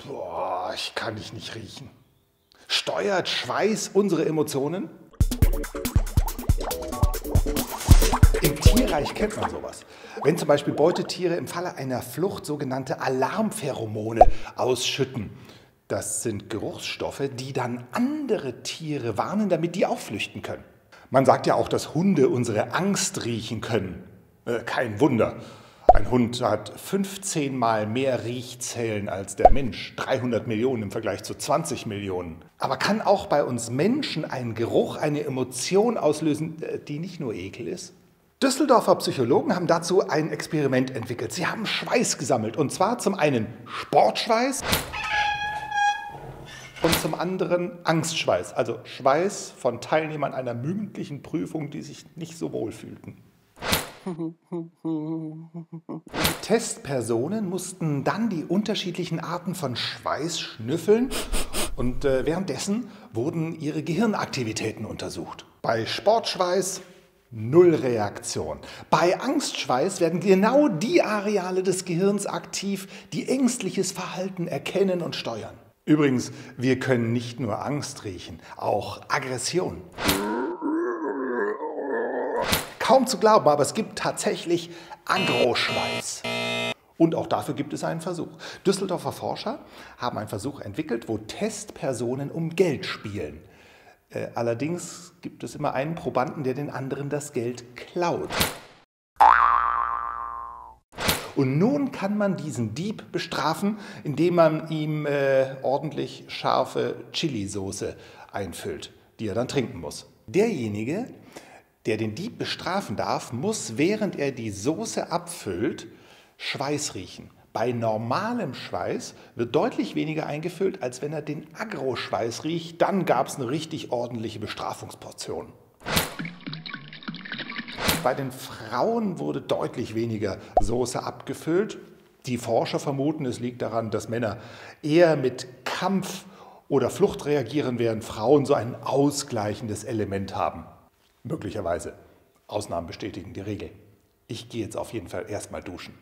Boah, ich kann dich nicht riechen. Steuert Schweiß unsere Emotionen? Im Tierreich kennt man sowas. Wenn zum Beispiel Beutetiere im Falle einer Flucht sogenannte Alarmpheromone ausschütten. Das sind Geruchsstoffe, die dann andere Tiere warnen, damit die auch flüchten können. Man sagt ja auch, dass Hunde unsere Angst riechen können. Kein Wunder. Ein Hund hat 15 Mal mehr Riechzellen als der Mensch, 300 Millionen im Vergleich zu 20 Millionen. Aber kann auch bei uns Menschen ein Geruch eine Emotion auslösen, die nicht nur Ekel ist? Düsseldorfer Psychologen haben dazu ein Experiment entwickelt. Sie haben Schweiß gesammelt, und zwar zum einen Sportschweiß und zum anderen Angstschweiß, also Schweiß von Teilnehmern einer mündlichen Prüfung, die sich nicht so wohl fühlten. Die Testpersonen mussten dann die unterschiedlichen Arten von Schweiß schnüffeln und währenddessen wurden ihre Gehirnaktivitäten untersucht. Bei Sportschweiß null Reaktion. Bei Angstschweiß werden genau die Areale des Gehirns aktiv, die ängstliches Verhalten erkennen und steuern. Übrigens, wir können nicht nur Angst riechen, auch Aggression. Kaum zu glauben, aber es gibt tatsächlich Agroschweiß. Und auch dafür gibt es einen Versuch. Düsseldorfer Forscher haben einen Versuch entwickelt, wo Testpersonen um Geld spielen. Allerdings gibt es immer einen Probanden, der den anderen das Geld klaut. Und nun kann man diesen Dieb bestrafen, indem man ihm ordentlich scharfe Chilisauce einfüllt, die er dann trinken muss. Derjenige, der den Dieb bestrafen darf, muss, während er die Soße abfüllt, Schweiß riechen. Bei normalem Schweiß wird deutlich weniger eingefüllt, als wenn er den Agroschweiß riecht. Dann gab es eine richtig ordentliche Bestrafungsportion. Bei den Frauen wurde deutlich weniger Soße abgefüllt. Die Forscher vermuten, es liegt daran, dass Männer eher mit Kampf oder Flucht reagieren, während Frauen so ein ausgleichendes Element haben. Möglicherweise. Ausnahmen bestätigen die Regel. Ich gehe jetzt auf jeden Fall erstmal duschen.